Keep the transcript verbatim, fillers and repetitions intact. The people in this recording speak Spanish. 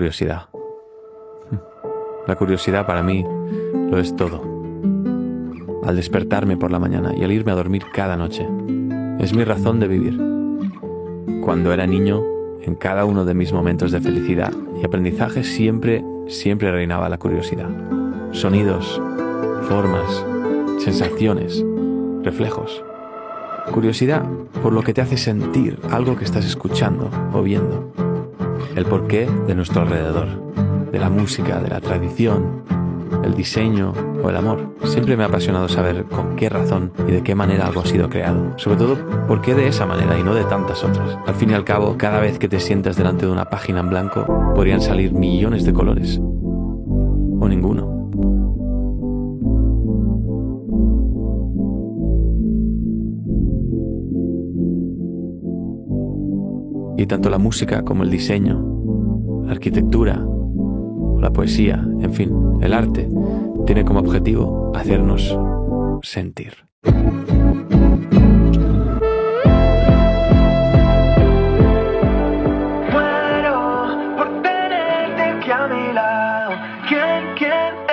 curiosidad. La curiosidad para mí lo es todo. Al despertarme por la mañana y al irme a dormir cada noche, es mi razón de vivir. Cuando era niño, en cada uno de mis momentos de felicidad y aprendizaje siempre, siempre reinaba la curiosidad. Sonidos, formas, sensaciones, reflejos. Curiosidad por lo que te hace sentir algo que estás escuchando o viendo. El porqué de nuestro alrededor, de la música, de la tradición, el diseño o el amor. Siempre me ha apasionado saber con qué razón y de qué manera algo ha sido creado. Sobre todo, por qué de esa manera y no de tantas otras. Al fin y al cabo, cada vez que te sientas delante de una página en blanco, podrían salir millones de colores. O ninguno. Y tanto la música como el diseño, la arquitectura o la poesía, en fin, el arte, tiene como objetivo hacernos sentir. Muero por tenerte aquí a mi lado. ¿Quién, quién